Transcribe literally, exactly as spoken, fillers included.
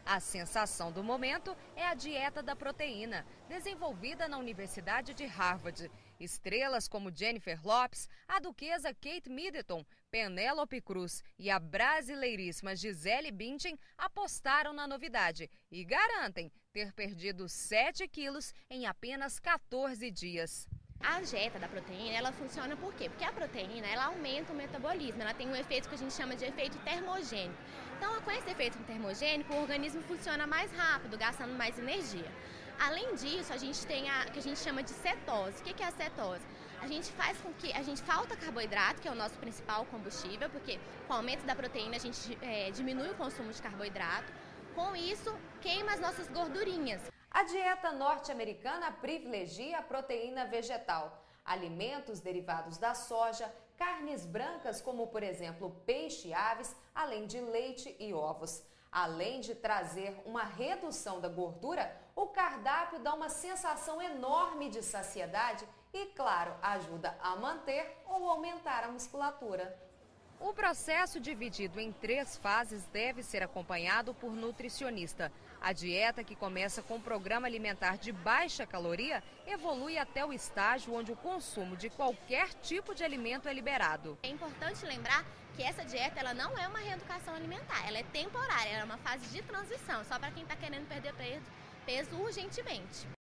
A sensação do momento é a dieta da proteína, desenvolvida na Universidade de Harvard. Estrelas como Jennifer Lopez, a duquesa Kate Middleton, Penélope Cruz e a brasileiríssima Gisele Bündchen apostaram na novidade e garantem ter perdido sete quilos em apenas quatorze dias. A dieta da proteína, ela funciona por quê? Porque a proteína, ela aumenta o metabolismo, ela tem um efeito que a gente chama de efeito termogênico. Então, com esse efeito termogênico, o organismo funciona mais rápido, gastando mais energia. Além disso, a gente tem a que a gente chama de cetose. O que é a cetose? A gente faz com que a gente falta carboidrato, que é o nosso principal combustível, porque com o aumento da proteína a gente é, diminui o consumo de carboidrato. Com isso, queima as nossas gordurinhas. A dieta norte-americana privilegia a proteína vegetal, alimentos derivados da soja, carnes brancas como, por exemplo, peixe e aves, além de leite e ovos. Além de trazer uma redução da gordura, o cardápio dá uma sensação enorme de saciedade e, claro, ajuda a manter ou aumentar a musculatura. O processo, dividido em três fases, deve ser acompanhado por nutricionista. A dieta, que começa com um programa alimentar de baixa caloria, evolui até o estágio onde o consumo de qualquer tipo de alimento é liberado. É importante lembrar que essa dieta, ela não é uma reeducação alimentar, ela é temporária, ela é uma fase de transição, só para quem está querendo perder peso urgentemente.